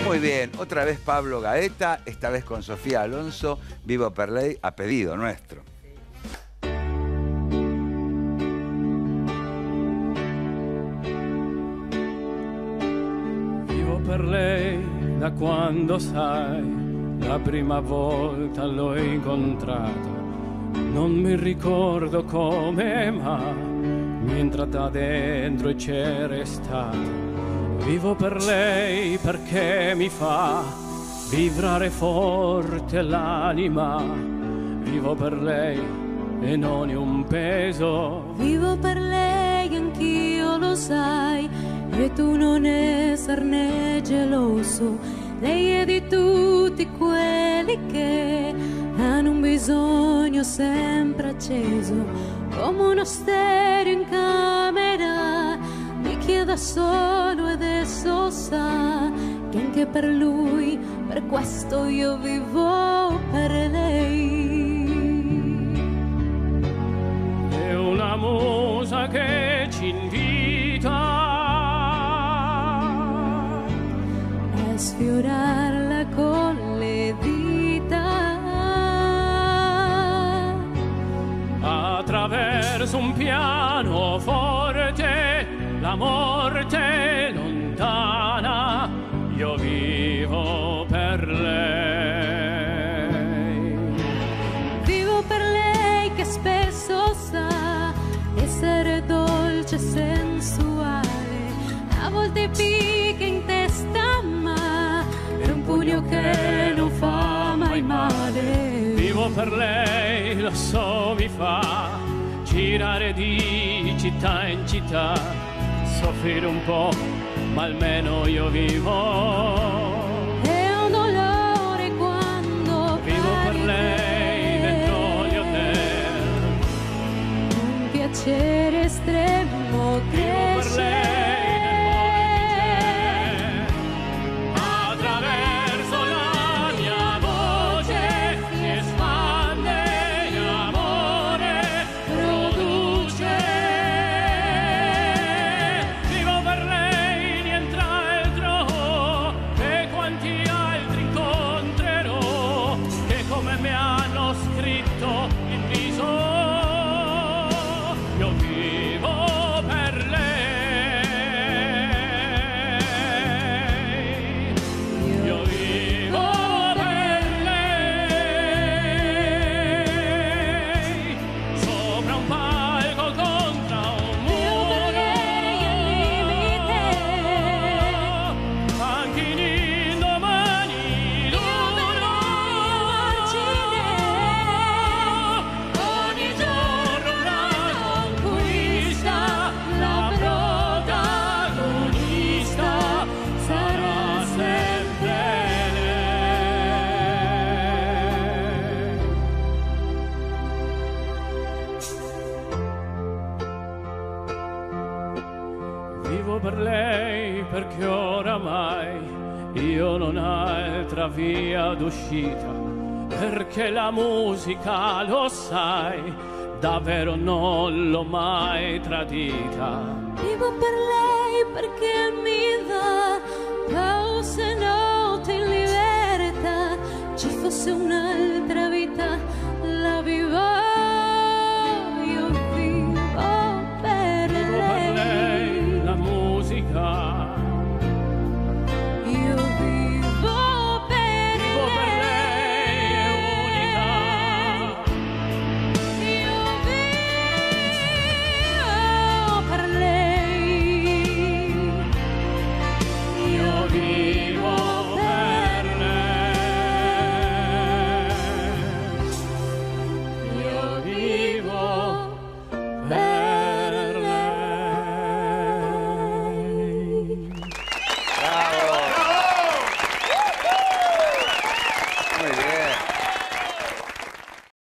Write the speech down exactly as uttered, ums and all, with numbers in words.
Muy bien, otra vez Pablo Gaeta, esta vez con Sofía Alonso, Vivo per lei, a pedido nuestro. Vivo per lei da quando sai, la prima volta l'ho incontrata. Non mi ricordo come, ma mi è entrata dentro e c'è restata. Vivo per lei perché mi fa vibrare forte l'anima. Vivo per lei e non è un peso. Vivo per lei, anch'io lo sai, e tu non esserne geloso. Lei è di tutti quelli che hanno un bisogno sempre acceso, come uno stereo in camera. Mi chieda solo e adesso sa che anche per lui, per questo io vivo per lei. È una musa che ci invita a sfiorarla con le dita, attraverso un pianoforte, la morte lontana. Io vivo per lei. Vivo per lei che spesso sa essere dolce e sensuale, a volte picca in testa, ma è un pugno che non fa mai male. Vivo per lei, lo so, mi fa girare di città in città, soffrire un po', ma almeno io vivo. È un dolore quando vivo per lei dentro gli hotel, un piacere estremo vivo per cresce. lei. Per lei perché oramai io non ho altra via d'uscita, perché la musica, lo sai, davvero non l'ho mai tradita. Vivo per lei perché mi dà pause, notte in libertà. Ci fosse una